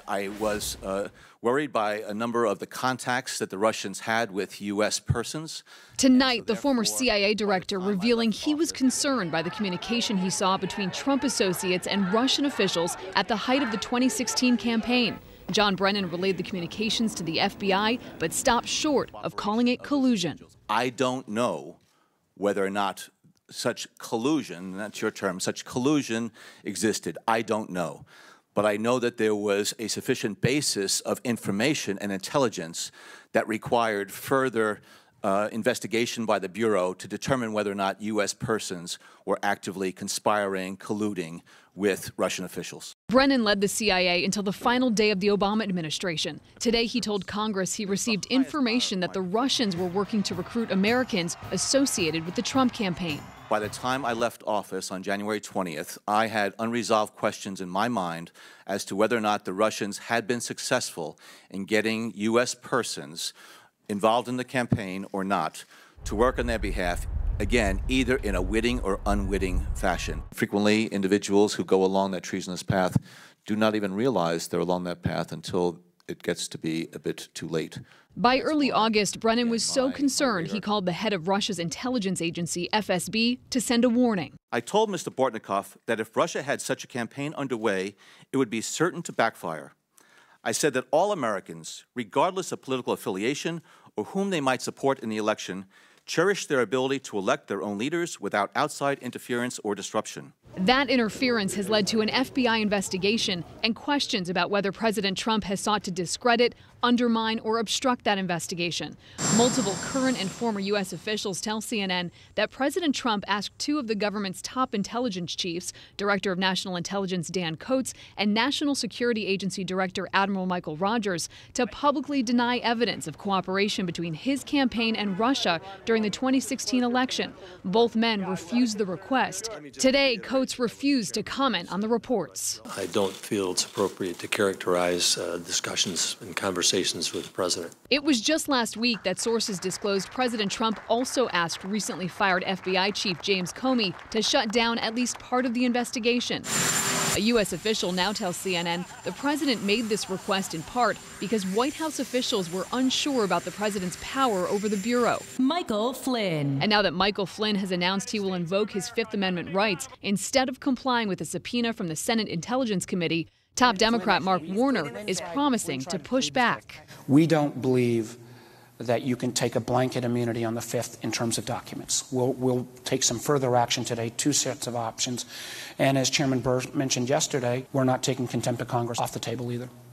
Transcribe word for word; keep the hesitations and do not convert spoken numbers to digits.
I was uh, worried by a number of the contacts that the Russians had with U S persons. Tonight, so the former C I A director revealing he was concerned by the communication he saw between Trump associates and Russian officials at the height of the twenty sixteen campaign. John Brennan relayed the communications to the F B I, but stopped short of calling it collusion. I don't know whether or not such collusion, that's your term, such collusion existed. I don't know. But I know that there was a sufficient basis of information and intelligence that required further uh, investigation by the Bureau to determine whether or not U S persons were actively conspiring, colluding with Russian officials. Brennan led the C I A until the final day of the Obama administration. Today he told Congress he received information that the Russians were working to recruit Americans associated with the Trump campaign. By the time I left office on January twentieth, I had unresolved questions in my mind as to whether or not the Russians had been successful in getting U S persons involved in the campaign or not to work on their behalf, again, either in a witting or unwitting fashion. Frequently, individuals who go along that treasonous path do not even realize they're along that path until it gets to be a bit too late. By early August, Brennan was so concerned he called the head of Russia's intelligence agency, F S B, to send a warning. I told Mister Bortnikov that if Russia had such a campaign underway, it would be certain to backfire. I said that all Americans, regardless of political affiliation or whom they might support in the election, cherish their ability to elect their own leaders without outside interference or disruption. That interference has led to an F B I investigation and questions about whether President Trump has sought to discredit, undermine, or obstruct that investigation. Multiple current and former U S officials tell C N N that President Trump asked two of the government's top intelligence chiefs, Director of National Intelligence Dan Coats and National Security Agency Director Admiral Michael Rogers, to publicly deny evidence of cooperation between his campaign and Russia during the twenty sixteen election. Both men refused the request. Today, Coats refused to comment on the reports. I don't feel it's appropriate to characterize uh, discussions and conversations with the president. It was just last week that sources disclosed President Trump also asked recently fired F B I Chief James Comey to shut down at least part of the investigation. A U S official now tells C N N the president made this request in part because White House officials were unsure about the president's power over the Bureau. Michael Flynn. And now that Michael Flynn has announced he will invoke his Fifth Amendment rights instead of complying with a subpoena from the Senate Intelligence Committee, top Democrat Mark Warner is promising to push back. We don't believe that you can take a blanket immunity on the Fifth in terms of documents. We'll, we'll take some further action today, two sets of options. And as Chairman Burr mentioned yesterday, we're not taking contempt of Congress off the table either.